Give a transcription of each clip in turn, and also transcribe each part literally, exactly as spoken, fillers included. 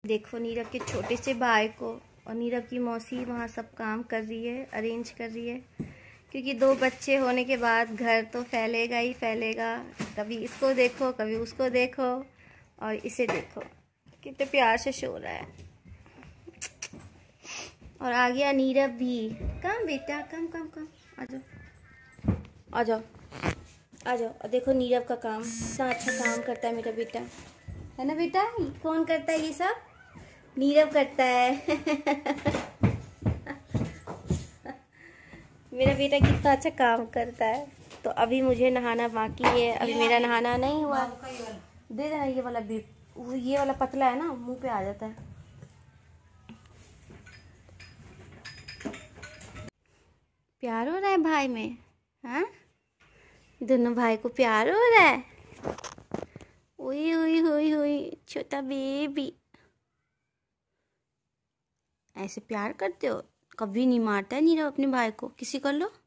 देखो नीरव के छोटे से भाई को, और नीरव की मौसी वहाँ सब काम कर रही है, अरेंज कर रही है, क्योंकि दो बच्चे होने के बाद घर तो फैलेगा ही फैलेगा। कभी इसको देखो कभी उसको देखो, और इसे देखो कितने प्यार से सो रहा है। और आ गया नीरव भी। कम बेटा कम कम कम, आ जाओ आ जाओ आ जाओ। और देखो नीरव का काम, इतना अच्छा काम करता है मेरा बेटा, है ना बेटा? कौन करता है ये सब? नीरव करता है। मेरा बेटा कितना अच्छा काम करता है। तो अभी मुझे नहाना बाकी है, अभी मेरा नहाना नहीं हुआ। दे देना ये वाला भी, ये वाला पतला है ना, मुंह पे आ जाता है। प्यार हो रहा है भाई में, हाँ? दोनों भाई को प्यार हो रहा है। ओए ओए ओए ओए छोटा बेबी, ऐसे प्यार करते हो? कभी नहीं मारता है नीरव अपने भाई को। किसी कर लो,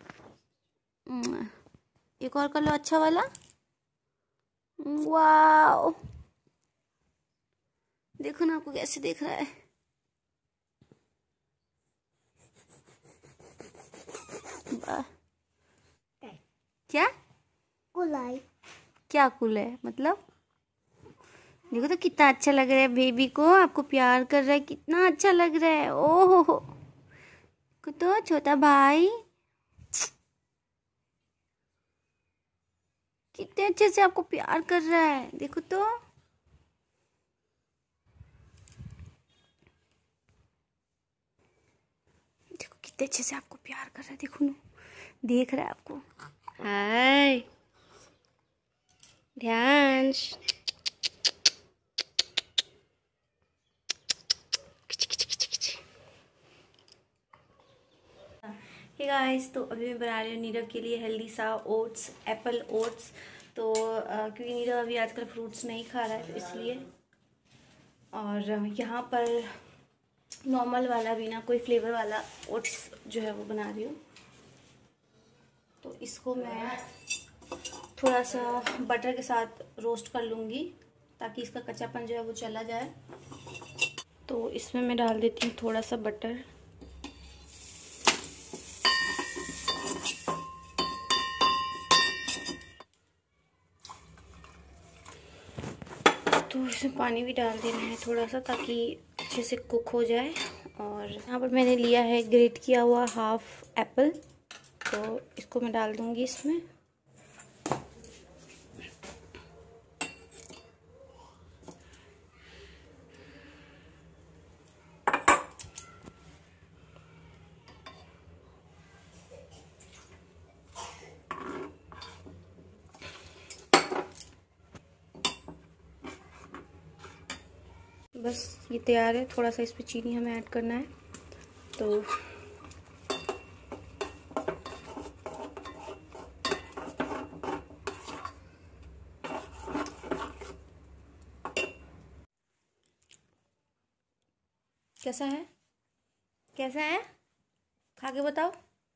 एक और कर लो अच्छा वाला। वाओ, देखो ना आपको कैसे देख रहा है। क्या कुलाई? क्या कुल है मतलब? देखो तो कितना अच्छा लग रहा है बेबी को, आपको प्यार कर रहा है, कितना अच्छा लग रहा है। ओहो हो, तो छोटा भाई कितने अच्छे से आपको प्यार कर रहा है, देखो तो। देखो कितने अच्छे से आपको प्यार कर रहा है, देखो ना, देख रहा है आपको। हाय ध्यान। हे गाइस, तो अभी मैं बना रही हूँ नीरव के लिए हेल्दी सा ओट्स, एप्पल ओट्स। तो आ, क्योंकि नीरव अभी आजकल फ्रूट्स नहीं खा रहा है तो इसलिए। और यहाँ पर नॉर्मल वाला बिना कोई फ्लेवर वाला ओट्स जो है वो बना रही हूँ। तो इसको मैं थोड़ा सा बटर के साथ रोस्ट कर लूँगी ताकि इसका कच्चापन जो है वो चला जाए। तो इसमें मैं डाल देती हूँ थोड़ा सा बटर। तो इसमें पानी भी डाल देना है थोड़ा सा ताकि अच्छे से कुक हो जाए। और यहाँ पर मैंने लिया है ग्रेट किया हुआ हाफ एप्पल, तो इसको मैं डाल दूँगी इसमें। बस ये तैयार है। थोड़ा सा इस पे चीनी हमें ऐड करना है। तो कैसा है, कैसा है, खा के बताओ,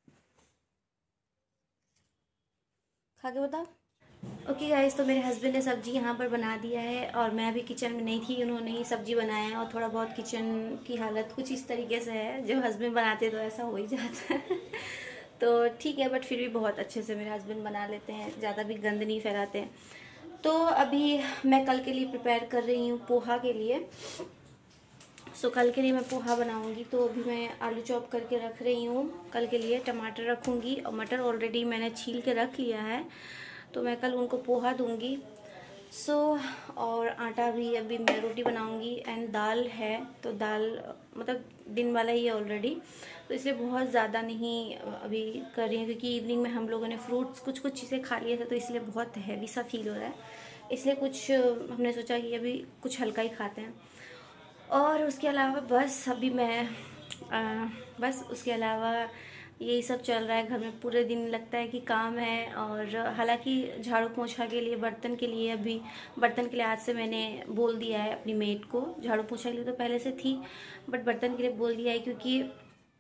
खा के बताओ। ओके गाइस, तो मेरे हस्बैंड ने सब्जी यहाँ पर बना दिया है और मैं अभी किचन में नहीं थी, उन्होंने ही सब्जी बनाया है। और थोड़ा बहुत किचन की हालत कुछ इस तरीके से है, जो हस्बैंड बनाते तो ऐसा हो ही जाता है। तो ठीक है, बट फिर भी बहुत अच्छे से मेरे हस्बैंड बना लेते हैं, ज़्यादा भी गंद नहीं फैलाते हैं। तो अभी मैं कल के लिए प्रिपेयर कर रही हूँ पोहा के लिए। सो कल के लिए मैं पोहा बनाऊंगी। तो अभी मैं आलू चॉप करके रख रही हूँ कल के लिए, टमाटर रखूँगी और मटर ऑलरेडी मैंने छील के रख लिया है, तो मैं कल उनको पोहा दूंगी। सो so, और आटा भी अभी मैं रोटी बनाऊंगी। एंड दाल है, तो दाल मतलब दिन वाला ही है ऑलरेडी, तो इसलिए बहुत ज़्यादा नहीं अभी कर रही हूँ, क्योंकि इवनिंग में हम लोगों ने फ्रूट्स कुछ कुछ चीज़ें खा लिए थे, तो इसलिए बहुत हैवी सा फील हो रहा है। इसलिए कुछ हमने सोचा कि अभी कुछ हल्का ही खाते हैं। और उसके अलावा बस अभी मैं आ, बस उसके अलावा यही सब चल रहा है घर में। पूरे दिन लगता है कि काम है। और हालांकि झाड़ू पोछा के लिए, बर्तन के लिए, अभी बर्तन के लिए आज से मैंने बोल दिया है अपनी मेड को। झाड़ू पोछा के लिए तो पहले से थी, बट बर्तन के लिए बोल दिया है, क्योंकि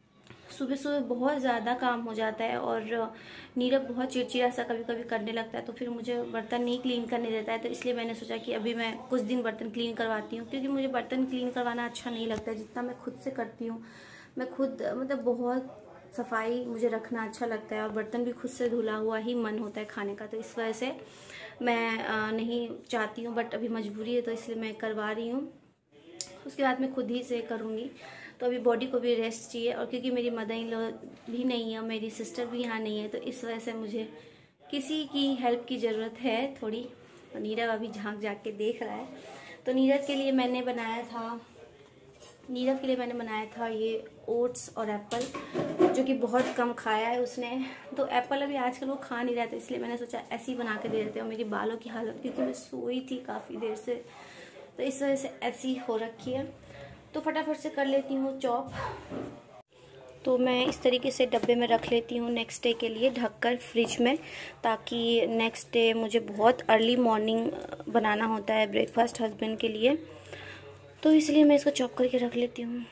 सुबह सुबह बहुत ज़्यादा काम हो जाता है और नीरव बहुत चिड़चिड़ा सा कभी कभी करने लगता है, तो फिर मुझे बर्तन नहीं क्लीन करने देता है। तो इसलिए मैंने सोचा कि अभी मैं कुछ दिन बर्तन क्लीन करवाती हूँ, क्योंकि मुझे बर्तन क्लीन करवाना अच्छा नहीं लगता है जितना मैं खुद से करती हूँ। मैं खुद मतलब बहुत सफाई मुझे रखना अच्छा लगता है, और बर्तन भी खुद से धुला हुआ ही मन होता है खाने का। तो इस वजह से मैं नहीं चाहती हूँ, बट अभी मजबूरी है तो इसलिए मैं करवा रही हूँ। उसके बाद मैं खुद ही से करूँगी। तो अभी बॉडी को भी रेस्ट चाहिए, और क्योंकि मेरी मदर इन लॉ भी नहीं है, मेरी सिस्टर भी यहाँ नहीं है, तो इस वजह से मुझे किसी की हेल्प की ज़रूरत है थोड़ी। तो नीरव अभी झांक झांक के देख रहा है। तो नीरव के लिए मैंने बनाया था नीरव के लिए मैंने बनाया था ये ओट्स और एप्पल, जो कि बहुत कम खाया है उसने। तो एप्पल अभी आजकल वो खा नहीं रहा था, इसलिए मैंने सोचा ऐसे ही बना के दे देते हैं। और मेरी बालों की हालत, क्योंकि मैं सोई थी काफ़ी देर से, तो इस वजह से ऐसी हो रखी है। तो फटाफट से कर लेती हूँ चॉप। तो मैं इस तरीके से डब्बे में रख लेती हूँ नेक्स्ट डे के लिए, ढककर फ्रिज में, ताकि नेक्स्ट डे मुझे बहुत अर्ली मॉर्निंग बनाना होता है ब्रेकफास्ट हस्बैंड के लिए, तो इसलिए मैं इसको चॉप करके रख लेती हूँ।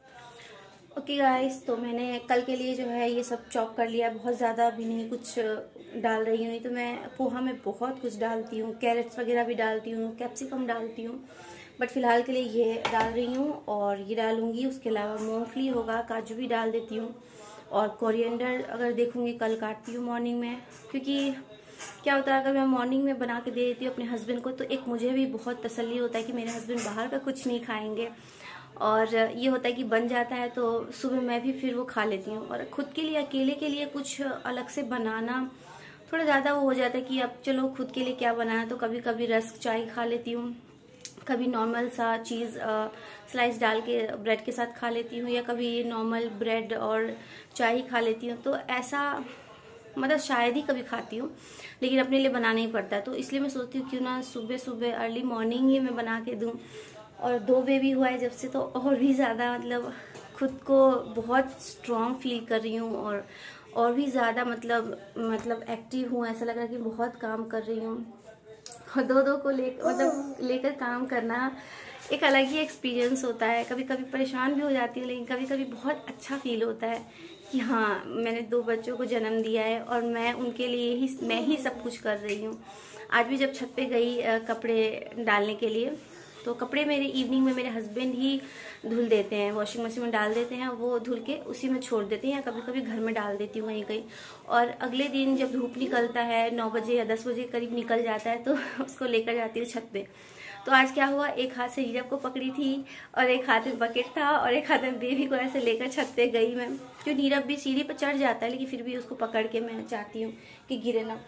ओके गाइस, तो मैंने कल के लिए जो है ये सब चॉप कर लिया। बहुत ज़्यादा भी नहीं कुछ डाल रही हूँ, नहीं तो मैं पोहा में बहुत कुछ डालती हूँ, कैरेट्स वगैरह भी डालती हूँ, कैप्सिकम डालती हूँ, बट फिलहाल के लिए ये डाल रही हूँ और ये डालूंगी। उसके अलावा मूंगफली होगा, काजू भी डाल देती हूँ, और कोरिएंडर अगर देखूँगी कल काटती हूँ मॉर्निंग में, क्योंकि क्या होता है अगर मैं मॉर्निंग में बना के दे देती हूँ अपने हस्बैंड को, तो एक मुझे भी बहुत तसल्ली होता है कि मेरे हस्बैंड बाहर का कुछ नहीं खाएंगे, और ये होता है कि बन जाता है तो सुबह मैं भी फिर वो खा लेती हूँ। और खुद के लिए अकेले के लिए कुछ अलग से बनाना थोड़ा ज़्यादा वो हो जाता है कि अब चलो खुद के लिए क्या बनाना, तो कभी कभी रस्क चाय खा लेती हूँ, कभी नॉर्मल सा चीज़ स्लाइस डाल के ब्रेड के साथ खा लेती हूँ, या कभी नॉर्मल ब्रेड और चाय ही खा लेती हूँ। तो ऐसा मतलब शायद ही कभी खाती हूँ, लेकिन अपने लिए बनाना ही पड़ता है। तो इसलिए मैं सोचती हूँ क्यों ना सुबह सुबह अर्ली मॉर्निंग ही मैं बना के दूँ। और दो बेबी हुआ है जब से, तो और भी ज़्यादा मतलब खुद को बहुत स्ट्रॉन्ग फील कर रही हूँ, और और भी ज़्यादा मतलब मतलब एक्टिव हूँ। ऐसा लग रहा है कि बहुत काम कर रही हूँ, और दो दो को ले मतलब लेकर काम करना एक अलग ही एक्सपीरियंस होता है। कभी कभी परेशान भी हो जाती है, लेकिन कभी कभी बहुत अच्छा फील होता है कि हाँ मैंने दो बच्चों को जन्म दिया है और मैं उनके लिए ही मैं ही सब कुछ कर रही हूँ। आज भी जब छत पे गई आ, कपड़े डालने के लिए, तो कपड़े मेरे इवनिंग में मेरे हस्बैंड ही धुल देते हैं, वॉशिंग मशीन में डाल देते हैं, वो धुल के उसी में छोड़ देते हैं, या कभी कभी घर में डाल देती हूँ कहीं कहीं। और अगले दिन जब धूप निकलता है नौ बजे या दस बजे करीब निकल जाता है, तो उसको लेकर जाती हूँ छत पे। तो आज क्या हुआ, एक हाथ से नीरव को पकड़ी थी और एक हाथ में बकेट था और एक हाथ में बेबी को ऐसे लेकर छत पे गई मैं। क्यों नीरव भी सीढ़ी पर चढ़ जाता है, लेकिन फिर भी उसको पकड़ के मैं चाहती हूँ कि गिरे ना।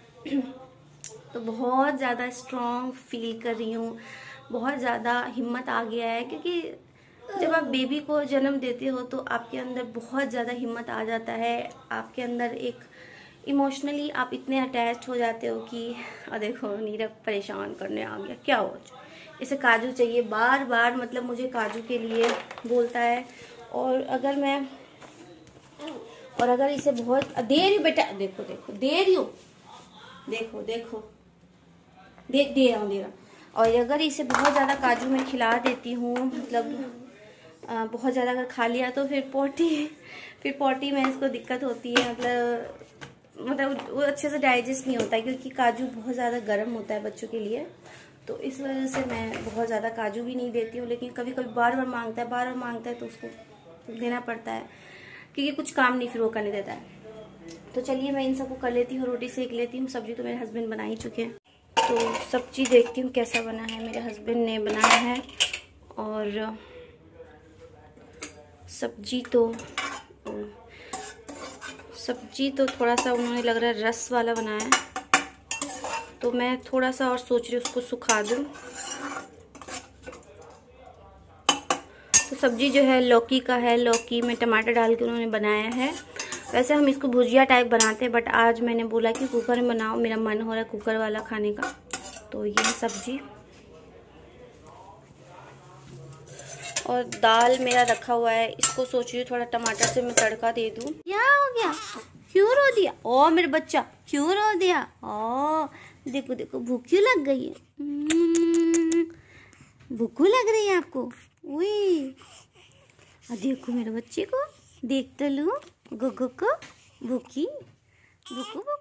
तो बहुत ज़्यादा स्ट्रॉन्ग फील कर रही हूँ, बहुत ज़्यादा हिम्मत आ गया है, क्योंकि जब आप बेबी को जन्म देते हो तो आपके अंदर बहुत ज़्यादा हिम्मत आ जाता है। आपके अंदर एक इमोशनली आप इतने अटैच हो जाते हो कि और देखो नीरव परेशान करने आ गया। क्या हो, इसे काजू चाहिए बार बार, मतलब मुझे काजू के लिए बोलता है। और अगर मैं और अगर इसे बहुत दे रही हूँ बेटा, देखो देखो दे रही हूँ, देखो देखो देख दे रहा हूँ दे रहा और अगर इसे बहुत ज़्यादा काजू में खिला देती हूँ, मतलब आ, बहुत ज़्यादा अगर खा लिया तो फिर पोटी फिर पोटी में इसको दिक्कत होती है। मतलब मतलब वो अच्छे से डाइजेस्ट नहीं होता है, क्योंकि काजू बहुत ज़्यादा गर्म होता है बच्चों के लिए। तो इस वजह से मैं बहुत ज़्यादा काजू भी नहीं देती हूँ, लेकिन कभी कभी बार बार मांगता है बार बार मांगता है तो उसको देना पड़ता है, क्योंकि कुछ काम नहीं फिर वो करने देता है। तो चलिए मैं इन सबको कर लेती हूँ, रोटी सेक लेती हूँ। सब्जी तो मेरे हस्बैंड बना ही चुके हैं, तो सब्जी देखती हूँ कैसा बना है। मेरे हस्बैंड ने बनाया है, और सब्जी तो सब्जी तो थोड़ा सा उन्होंने लग रहा है रस वाला बनाया है, तो मैं थोड़ा सा और सोच रही हूँ उसको सुखा दूँ। तो सब्जी जो है लौकी का है, लौकी में टमाटर डाल के उन्होंने बनाया है। वैसे हम इसको भुजिया टाइप बनाते हैं, बट आज मैंने बोला कि कुकर में बनाओ, मेरा मन हो रहा है कुकर वाला खाने का। तो ये है सब्जी, और दाल मेरा रखा हुआ है, इसको सोच रही हूँ थोड़ा टमाटर से मैं तड़का दे दूँ। क्या हो गया, क्यों रो दिया? ओ मेरे बच्चा क्यों रो दिया? ओ देखो देखो भूख क्यों लग गई है? भूख लग रही है आपको? उई देखो मेरे बच्चे को, देख तो लूँ गुग्गू को। भूखी भूकू भूकू